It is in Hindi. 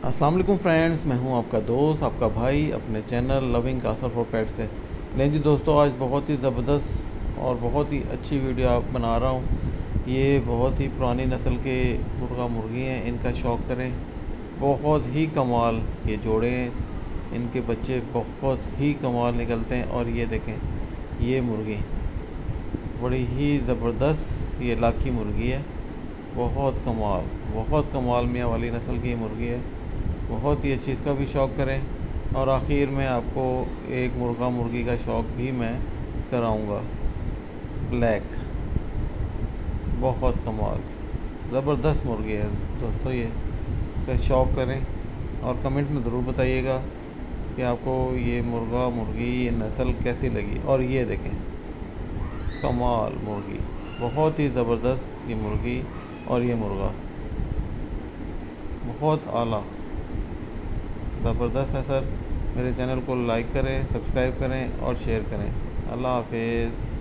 अस्सलाम वालेकुम फ्रेंड्स, मैं हूं आपका दोस्त, आपका भाई, अपने channel loving castle for pet से। लेकिन जी दोस्तों, आज बहुत ही ज़बरदस्त और बहुत ही अच्छी वीडियो आप बना रहा हूं। ये बहुत ही पुरानी नस्ल के मुर्गा मुर्गी हैं, इनका शौक़ करें। बहुत ही कमाल ये जोड़े हैं, इनके बच्चे बहुत ही कमाल निकलते हैं। और ये देखें, ये मुर्गी बड़ी ही ज़बरदस्त, ये लाखी मुर्गी है। बहुत कमाल मियाँ वाली नस्ल की मुर्गी है। बहुत ही अच्छी, इसका भी शौक़ करें। और आखिर में आपको एक मुर्गा मुर्गी का शौक़ भी मैं कराऊंगा, ब्लैक। बहुत कमाल ज़बरदस्त मुर्गी है दोस्तों ये। इसका शौक़ करें और कमेंट में ज़रूर बताइएगा कि आपको ये मुर्गा मुर्गी ये नस्ल कैसी लगी। और ये देखें, कमाल मुर्गी, बहुत ही ज़बरदस्त ये मुर्गी और ये मुर्गा बहुत आला ज़बरदस्त है सर। मेरे चैनल को लाइक करें, सब्सक्राइब करें और शेयर करें। अल्लाह हाफिज़।